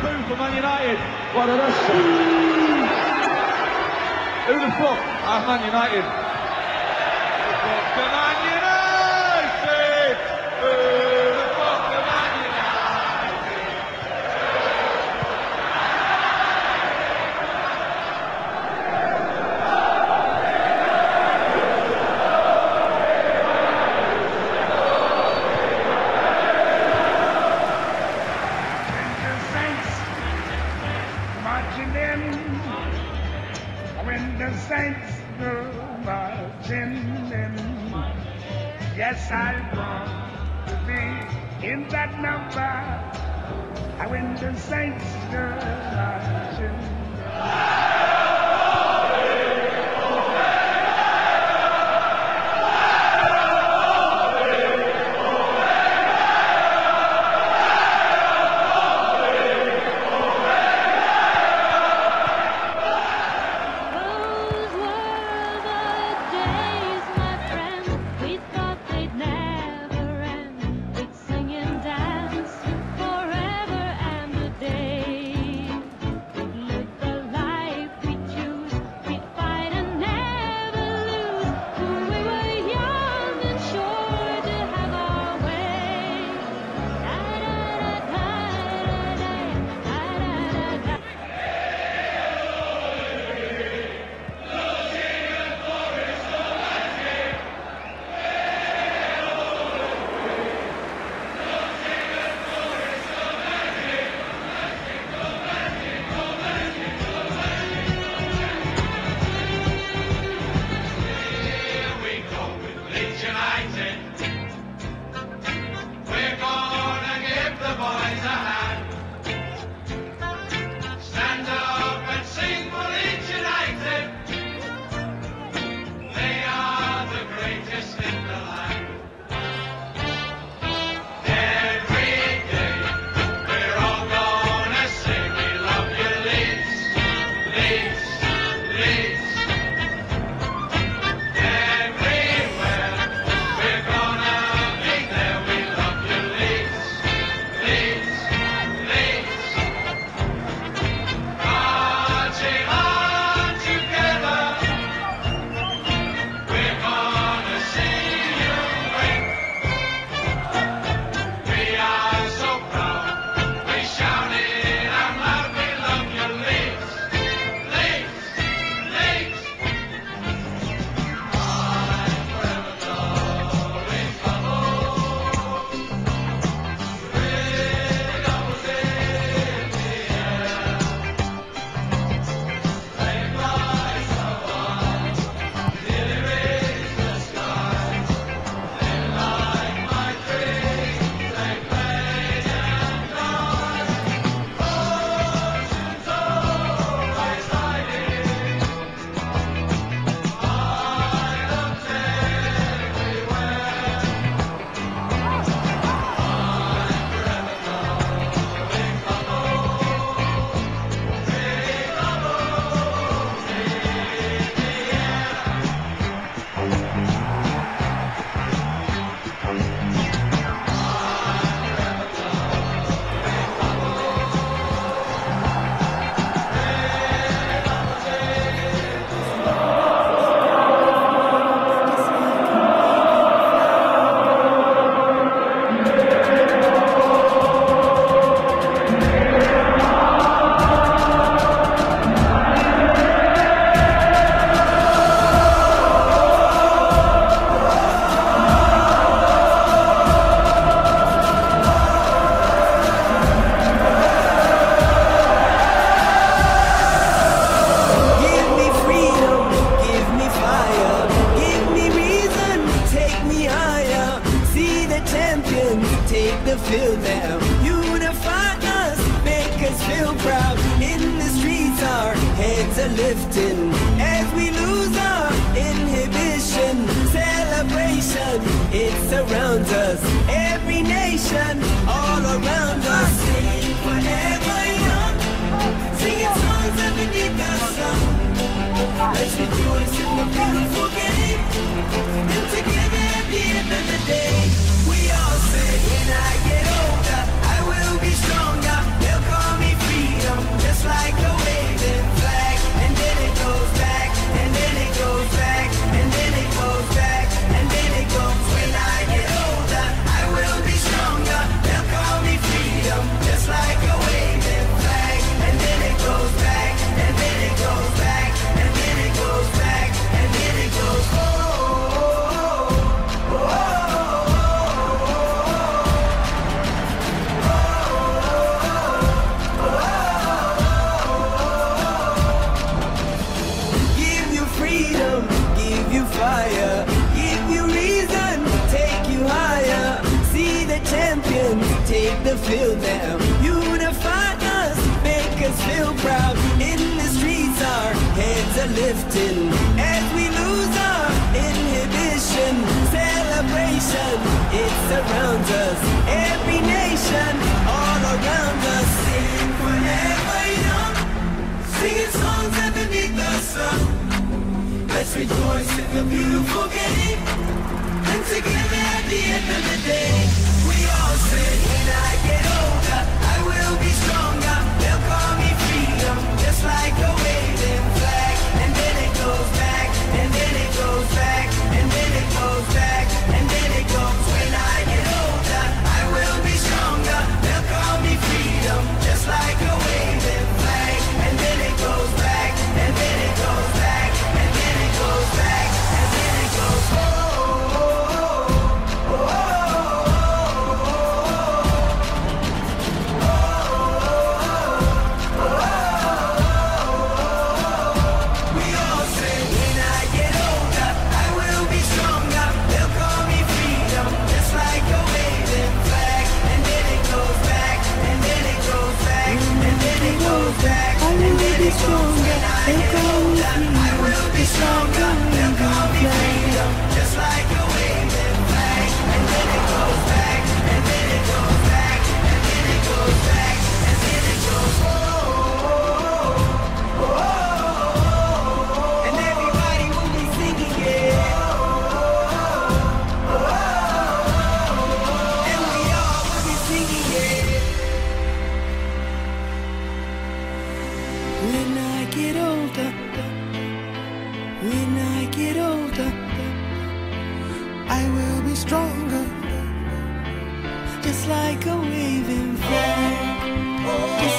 2 for Man United. What a rush. Who the fuck? Man United. Who the fuck to Man United? Who the fuck to Man United? When the saints go marching in, yes, I want to be in that number. When the saints go marching. field now. Unify us, make us feel proud. In the streets our heads are lifting as we lose our inhibition. Celebration, it surrounds us. Every nation, all around us. Sing forever young, singing songs underneath the sun. Let's rejoice in the beautiful game, and together at the end of the day, we all say, when I get older, I will be stronger. They'll call me free. take the field now. Unify us, make us feel proud. In the streets our heads are lifting as we lose our inhibition. Celebration, it surrounds us. Every nation, all around us. Sing forever young, singing songs underneath the sun. Let's rejoice in the beautiful game, and together at the end of the day, we all say, when I get older, I will be stronger. They'll call me freedom, just like a waving flag. And then it goes back, and then it goes back, and then it goes back, and then it goes. When I get older, I will be stronger. They'll call me freedom, just like a waving flag. And then it goes back, and then it goes back, and then it goes back, and then it goes. Oh, oh, oh, oh, we all say, when I get older, I will be stronger. They'll call me freedom, just like a waving flag. And then it goes back, and then it goes back, and then it goes back, and then it goes. When I get older, I will be stronger. They'll call me freedom, just like a waving flag. And then it goes back, and then it goes back, and then it goes back, and then it goes. Oh, oh, oh, oh. And everybody will be singing it. And we all will be singing it. When I get older, when I get older, I will be stronger, just like a waving flag.